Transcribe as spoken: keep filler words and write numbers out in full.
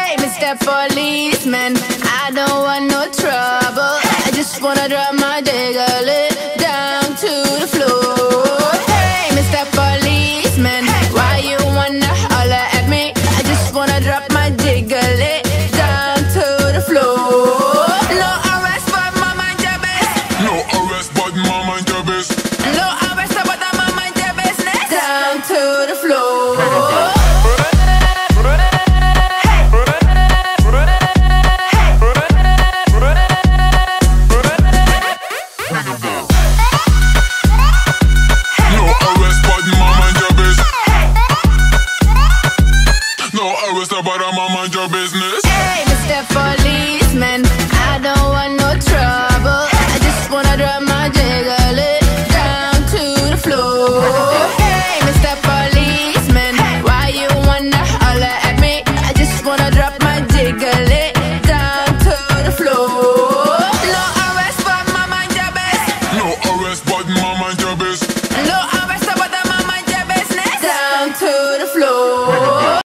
Hey, Mister Policeman, I don't want no trouble. I just wanna drop my jiggle down to the floor. Hey, Mister Policeman, why you wanna holler at me? I just wanna drop my jiggle down to the floor. No arrest, but my mind your business. No arrest, but my mind your business. No arrest, but my mind your business. Down to the floor. But I'm on mind your business. Hey, Mister Policeman, I don't want no trouble. I just wanna drop my jiggle down to the floor.